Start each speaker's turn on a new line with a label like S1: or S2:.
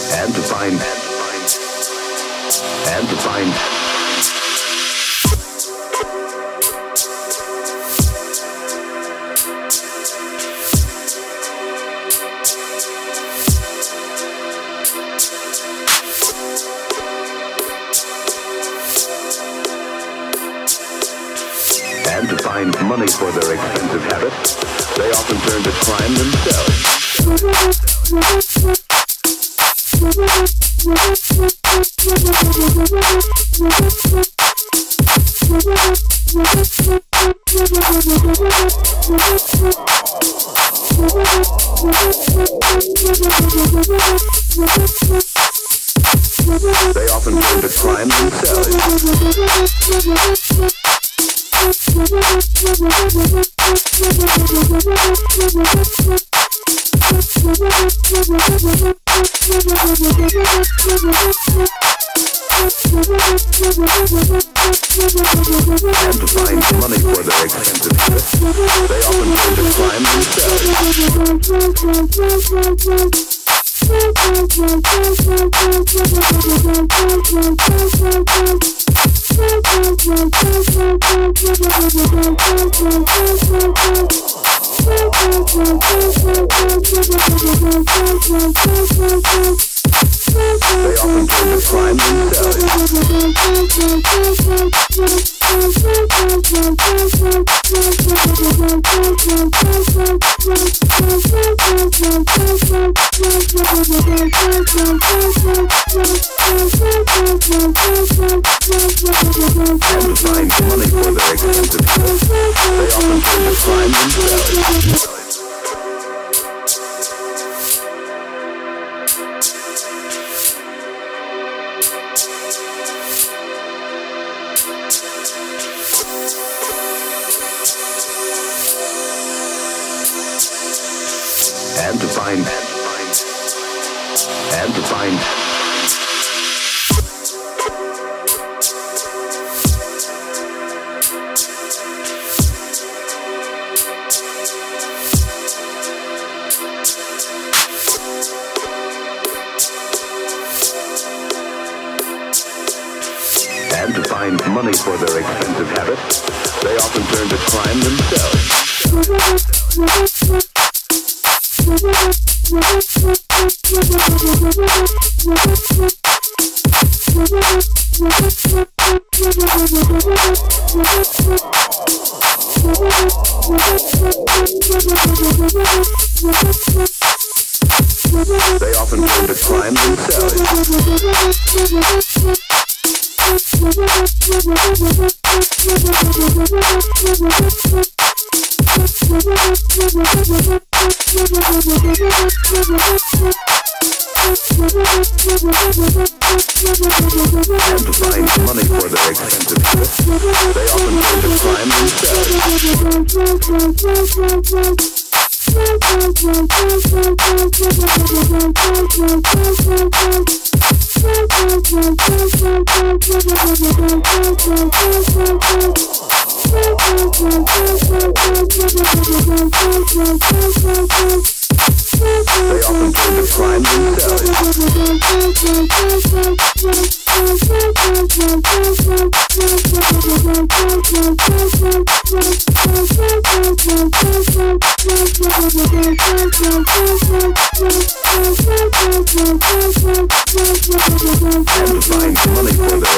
S1: and to find money for their expensive habits, they often turn to crime themselves. They often turn to crime themselves. And to find money for their expensive habits, they often turn to crime themselves. They often turn to crime themselves. And to find money for their expensive habits, they often turn to crime themselves. And to find money for their expensive habits, they often turn to crime themselves. They often turn to crime themselves. And to find money for their expensive habits, they often turn to crime themselves. They often turn to crime themselves. And to find money for their